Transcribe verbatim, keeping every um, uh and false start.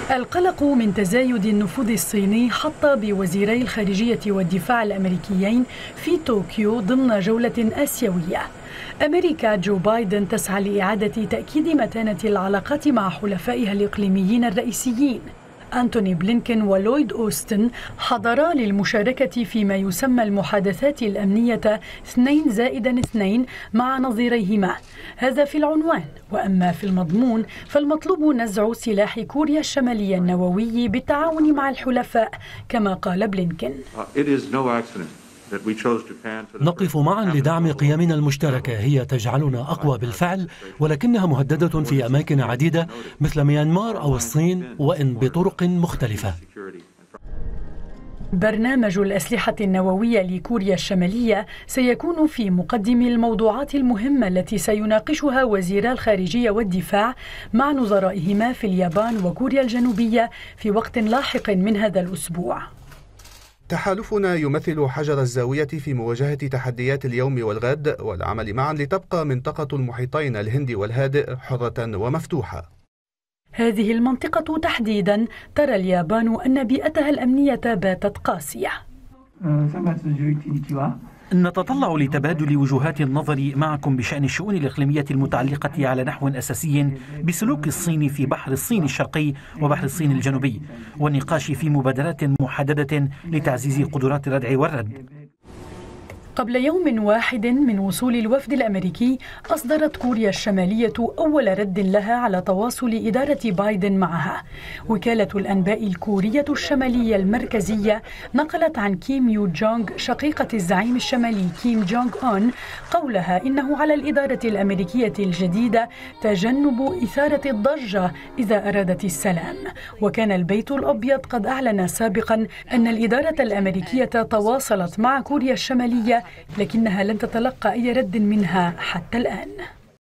القلق من تزايد النفوذ الصيني حط بوزيري الخارجية والدفاع الأمريكيين في طوكيو ضمن جولة آسيوية. أمريكا جو بايدن تسعى لإعادة تأكيد متانة العلاقات مع حلفائها الإقليميين الرئيسيين. أنتوني بلينكن ولويد أوستن حضرا للمشاركة فيما يسمى المحادثات الأمنية اثنين زائدا اثنين مع نظيريهما، هذا في العنوان. وأما في المضمون فالمطلوب نزع سلاح كوريا الشمالية النووي بالتعاون مع الحلفاء كما قال بلينكن. نقف معا لدعم قيمنا المشتركة، هي تجعلنا أقوى بالفعل، ولكنها مهددة في أماكن عديدة مثل ميانمار أو الصين، وإن بطرق مختلفة. برنامج الأسلحة النووية لكوريا الشمالية سيكون في مقدم الموضوعات المهمة التي سيناقشها وزيرا الخارجية والدفاع مع نظرائهما في اليابان وكوريا الجنوبية في وقت لاحق من هذا الأسبوع. تحالفنا يمثل حجر الزاوية في مواجهة تحديات اليوم والغد والعمل معا لتبقى منطقة المحيطين الهندي والهادئ حرة ومفتوحة. هذه المنطقة تحديدا ترى اليابان أن بيئتها الأمنية باتت قاسية. نتطلع لتبادل وجهات النظر معكم بشأن الشؤون الإقليمية المتعلقة على نحو أساسي بسلوك الصين في بحر الصين الشرقي وبحر الصين الجنوبي، والنقاش في مبادرات محددة لتعزيز قدرات الردع والرد. قبل يوم واحد من وصول الوفد الأمريكي أصدرت كوريا الشمالية أول رد لها على تواصل إدارة بايدن معها. وكالة الأنباء الكورية الشمالية المركزية نقلت عن كيم يو جونغ شقيقة الزعيم الشمالي كيم جونغ أون قولها إنه على الإدارة الأمريكية الجديدة تجنب إثارة الضجة إذا أرادت السلام. وكان البيت الأبيض قد أعلن سابقا أن الإدارة الأمريكية تواصلت مع كوريا الشمالية، لكنها لن تتلقى أي رد منها حتى الآن.